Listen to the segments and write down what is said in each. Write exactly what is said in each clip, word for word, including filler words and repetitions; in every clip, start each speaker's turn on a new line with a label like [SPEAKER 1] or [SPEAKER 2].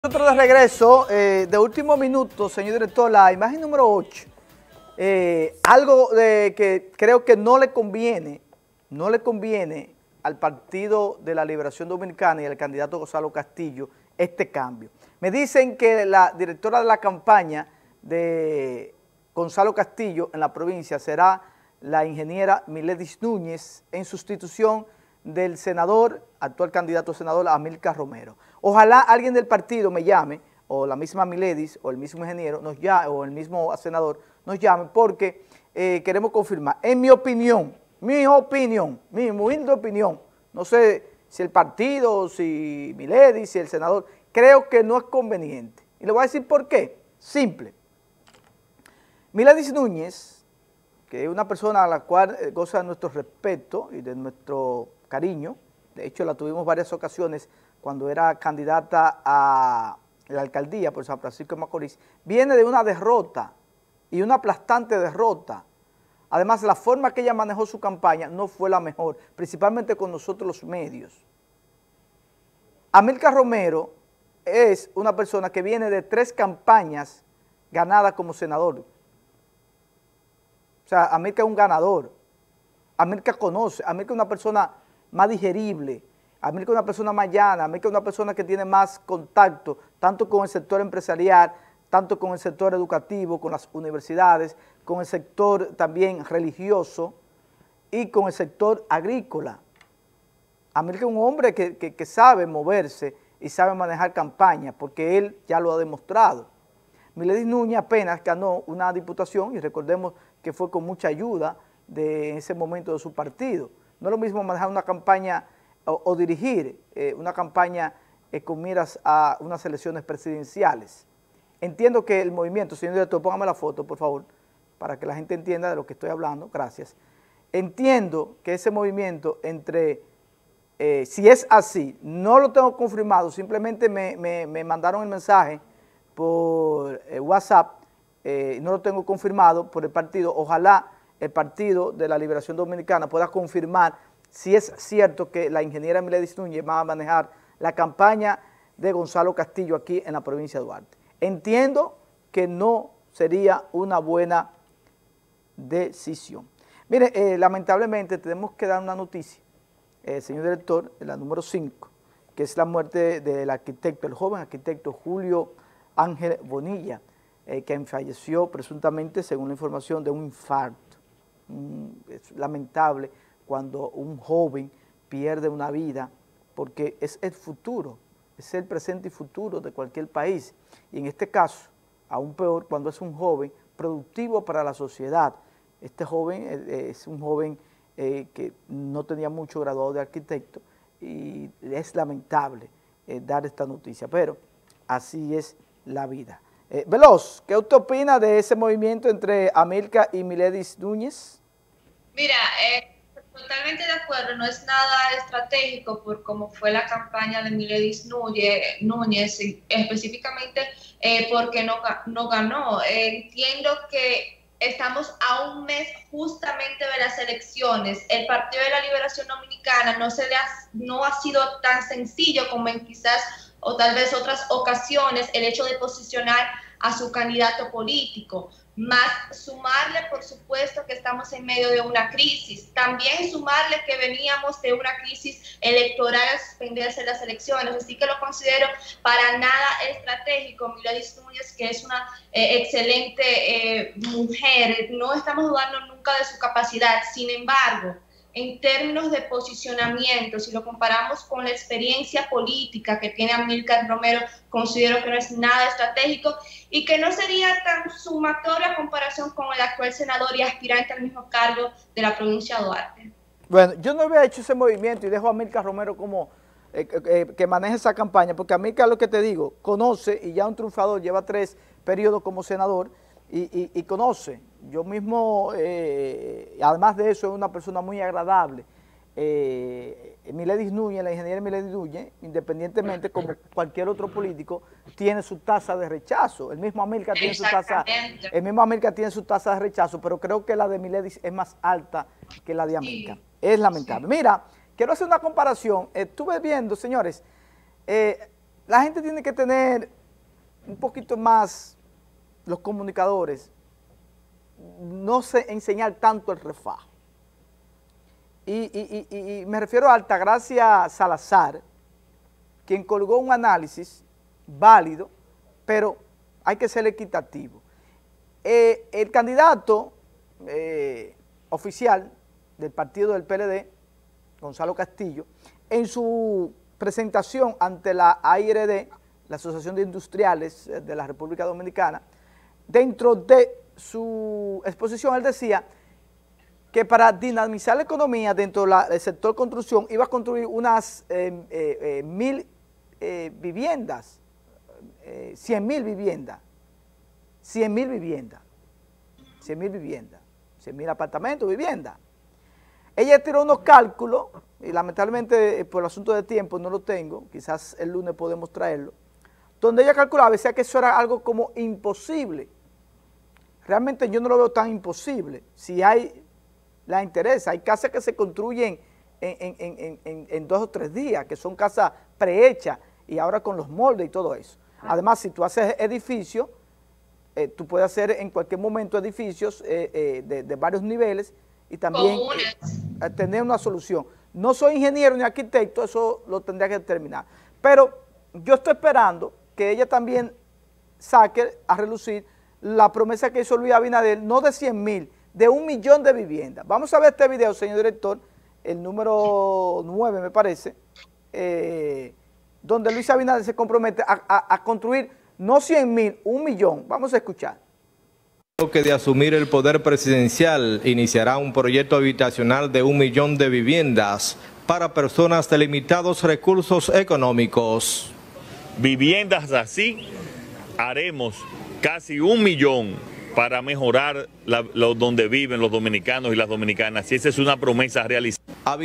[SPEAKER 1] Nosotros de regreso, eh, de último minuto, señor director, la imagen número ocho, eh, algo de que creo que no le conviene, no le conviene al Partido de la Liberación Dominicana y al candidato Gonzalo Castillo este cambio. Me dicen que la directora de la campaña de Gonzalo Castillo en la provincia será la ingeniera Miledis Núñez en sustitución del senador, actual candidato a senador Amílcar Romero. Ojalá alguien del partido me llame, o la misma Miledis, o el mismo ingeniero, nos llame, o el mismo senador, nos llame, porque eh, queremos confirmar. En mi opinión, mi opinión, mi humilde opinión, no sé si el partido, si Miledis, si el senador, creo que no es conveniente. Y le voy a decir por qué. Simple. Miledis Núñez, que es una persona a la cual goza de nuestro respeto y de nuestro cariño, de hecho la tuvimos varias ocasiones cuando era candidata a la alcaldía por San Francisco de Macorís, viene de una derrota y una aplastante derrota. Además, la forma que ella manejó su campaña no fue la mejor, principalmente con nosotros los medios. Amílcar Romero es una persona que viene de tres campañas ganadas como senador. O sea, Amílcar es un ganador. Amílcar conoce, Amílcar es una persona más digerible, Amílcar es una persona más llana, Amílcar es una persona que tiene más contacto, tanto con el sector empresarial, tanto con el sector educativo, con las universidades, con el sector también religioso y con el sector agrícola. Amílcar es un hombre que, que, que sabe moverse y sabe manejar campañas, porque él ya lo ha demostrado. Miledis Núñez apenas ganó una diputación y recordemos que fue con mucha ayuda de en ese momento de su partido. No es lo mismo manejar una campaña o, o dirigir eh, una campaña eh, con miras a unas elecciones presidenciales. Entiendo que el movimiento, señor director, póngame la foto, por favor, para que la gente entienda de lo que estoy hablando, gracias. Entiendo que ese movimiento entre, eh, si es así, no lo tengo confirmado, simplemente me, me, me mandaron el mensaje por eh, WhatsApp, eh, no lo tengo confirmado por el partido, ojalá el Partido de la Liberación Dominicana pueda confirmar si es cierto que la ingeniera Miledis Núñez va a manejar la campaña de Gonzalo Castillo aquí en la provincia de Duarte. Entiendo que no sería una buena decisión. Mire, eh, lamentablemente tenemos que dar una noticia, eh, señor director, la número cinco, que es la muerte del arquitecto, el joven arquitecto Julio Ángel Bonilla, eh, quien falleció presuntamente, según la información, de un infarto. Es lamentable cuando un joven pierde una vida, porque es el futuro, es el presente y futuro de cualquier país, y en este caso, aún peor, cuando es un joven productivo para la sociedad. Este joven eh, es un joven eh, que no tenía mucho graduado de arquitecto, y es lamentable eh, dar esta noticia, pero así es la vida. Eh, Veloz, ¿qué usted opina de ese movimiento entre Amílcar y Miledis Núñez?
[SPEAKER 2] Mira, eh, totalmente de acuerdo, no es nada estratégico por cómo fue la campaña de Miledis Núñez, Núñez específicamente eh, porque no, no ganó. Eh, entiendo que estamos a un mes justamente de las elecciones. El Partido de la Liberación Dominicana no, se le ha, no ha sido tan sencillo como en quizás o tal vez otras ocasiones el hecho de posicionar a su candidato político. Más sumarle, por supuesto, que estamos en medio de una crisis. También sumarle que veníamos de una crisis electoral al suspenderse las elecciones. Así que lo considero para nada estratégico. Miledis Núñez, que es una eh, excelente eh, mujer, no estamos dudando nunca de su capacidad. Sin embargo, en términos de posicionamiento, si lo comparamos con la experiencia política que tiene Amílcar Romero, considero que no es nada estratégico y que no sería tan sumatoria a comparación con el actual senador y aspirante al mismo cargo de la provincia de Duarte.
[SPEAKER 1] Bueno, yo no había hecho ese movimiento y dejo a Amílcar Romero como eh, eh, que maneje esa campaña, porque Amílcar, lo que te digo, conoce y ya un triunfador, lleva tres periodos como senador y, y, y conoce. Yo mismo, eh, además de eso, es una persona muy agradable. Eh, Miledis Núñez, la ingeniera Miledis Núñez, independientemente como cualquier otro político, tiene su tasa de rechazo. El mismo Amílcar tiene su tasa, el mismo Amílcar tiene su tasa de rechazo, pero creo que la de Miledis es más alta que la de Amílcar. Sí. Es lamentable. Sí. Mira, quiero hacer una comparación. Estuve viendo, señores, eh, la gente tiene que tener un poquito más, los comunicadores, no se enseñar tanto el refajo. Y, y, y, y me refiero a Altagracia Salazar, quien colgó un análisis válido, pero hay que ser equitativo. Eh, el candidato eh, oficial del partido del P L D, Gonzalo Castillo, en su presentación ante la A I R D, la Asociación de Industriales de la República Dominicana, dentro de su exposición él decía que para dinamizar la economía dentro del sector construcción iba a construir unas eh, eh, eh, mil eh, viviendas, eh, cien mil viviendas, cien mil viviendas, cien mil viviendas, cien mil apartamentos, viviendas. Ella tiró unos cálculos, y lamentablemente por el asunto de tiempo no lo tengo, quizás el lunes podemos traerlo, donde ella calculaba, decía que eso era algo como imposible. Realmente yo no lo veo tan imposible, si hay la interés. Hay casas que se construyen en, en, en, en, en dos o tres días, que son casas prehechas, y ahora con los moldes y todo eso. Además, si tú haces edificios, eh, tú puedes hacer en cualquier momento edificios eh, eh, de, de varios niveles y también eh, tener una solución. No soy ingeniero ni arquitecto, eso lo tendría que determinar. Pero yo estoy esperando que ella también saque a relucir la promesa que hizo Luis Abinader, no de cien mil, de un millón de viviendas. Vamos a ver este video, señor director, el número nueve me parece, eh, donde Luis Abinader se compromete a, a, a construir no cien mil, un millón. Vamos a escuchar.
[SPEAKER 3] Que de asumir el poder presidencial iniciará un proyecto habitacional de un millón de viviendas para personas de limitados recursos económicos.
[SPEAKER 4] Viviendas así haremos casi un millón para mejorar la, lo, donde viven los dominicanos y las dominicanas, y esa es una promesa realizada.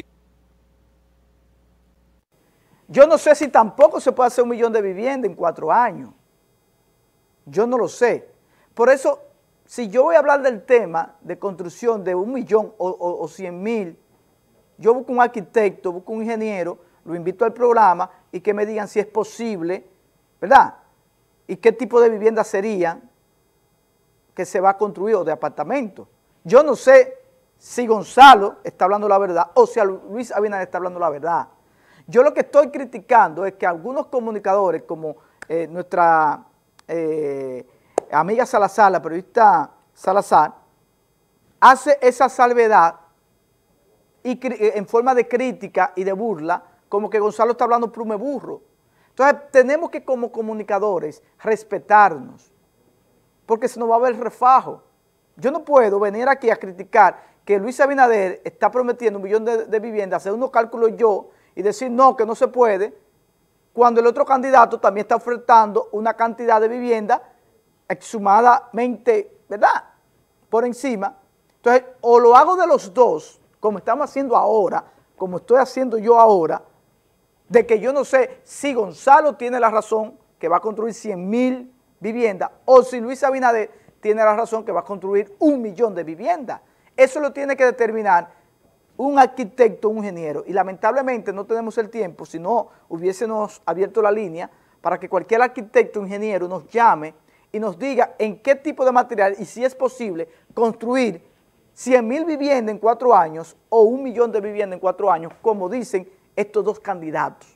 [SPEAKER 1] Yo no sé si tampoco se puede hacer un millón de viviendas en cuatro años. Yo no lo sé. Por eso, si yo voy a hablar del tema de construcción de un millón o, o, o cien mil, yo busco un arquitecto, busco un ingeniero, lo invito al programa y que me digan si es posible, ¿verdad? Y qué tipo de viviendas serían que se va a construir, o de apartamentos. Yo no sé si Gonzalo está hablando la verdad o si Luis Abinader está hablando la verdad. Yo lo que estoy criticando es que algunos comunicadores, como eh, nuestra eh, amiga Salazar, la periodista Salazar, hace esa salvedad y en forma de crítica y de burla, como que Gonzalo está hablando plume burro. Entonces tenemos que, como comunicadores, respetarnos, porque se nos va a ver refajo. Yo no puedo venir aquí a criticar que Luis Abinader está prometiendo un millón de, de viviendas, hacer unos cálculos yo y decir no, que no se puede, cuando el otro candidato también está ofertando una cantidad de viviendas exhumadamente, ¿verdad?, por encima. Entonces, o lo hago de los dos, como estamos haciendo ahora, como estoy haciendo yo ahora, de que yo no sé si Gonzalo tiene la razón que va a construir cien mil viviendas, o si Luis Abinader tiene la razón que va a construir un millón de viviendas. Eso lo tiene que determinar un arquitecto, un ingeniero, y lamentablemente no tenemos el tiempo, si no hubiésemos abierto la línea para que cualquier arquitecto o ingeniero nos llame y nos diga en qué tipo de material y si es posible construir cien mil viviendas en cuatro años o un millón de viviendas en cuatro años, como dicen estos dos candidatos.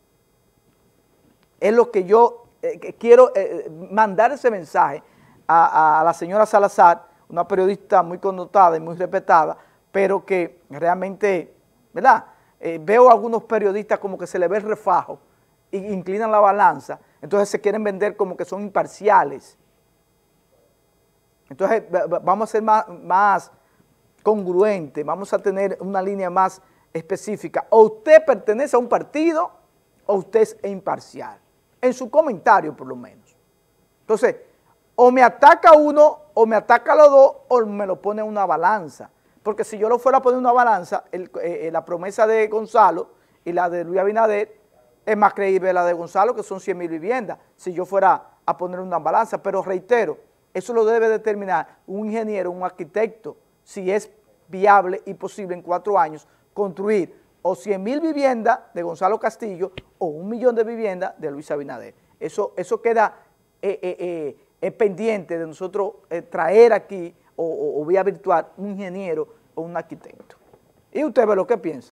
[SPEAKER 1] Es lo que yo eh, quiero eh, mandar ese mensaje a, a la señora Salazar, una periodista muy connotada y muy respetada, pero que realmente, ¿verdad? Eh, veo a algunos periodistas como que se le ve el refajo e inclinan la balanza, entonces se quieren vender como que son imparciales. Entonces vamos a ser más, más congruentes, vamos a tener una línea más específica. O usted pertenece a un partido o usted es imparcial, en su comentario por lo menos. Entonces, o me ataca uno, o me ataca los dos, o me lo pone en una balanza. Porque si yo lo fuera a poner en una balanza, el, eh, la promesa de Gonzalo y la de Luis Abinader es más creíble la de Gonzalo, que son cien mil viviendas, si yo fuera a poner una balanza. Pero reitero, eso lo debe determinar un ingeniero, un arquitecto, si es viable y posible en cuatro años construir o cien mil viviendas de Gonzalo Castillo o un millón de viviendas de Luis Abinader. Eso, eso queda eh, eh, eh, eh, pendiente de nosotros eh, traer aquí o, o, o vía virtual un ingeniero o un arquitecto. ¿Y usted ve lo que piensa?